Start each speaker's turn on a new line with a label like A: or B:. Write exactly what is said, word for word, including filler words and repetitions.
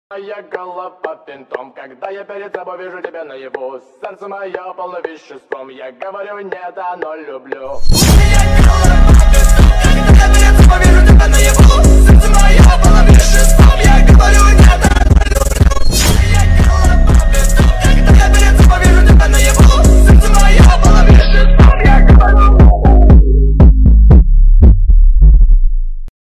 A: Моя голова винтом, когда я перед тобой вижу тебя наяву. Сердце мое полно веществом, я говорю нет, оно люблю. Моя голова винтом, когда я перед тобой вижу тебя наяву. Сердце мое полно веществом.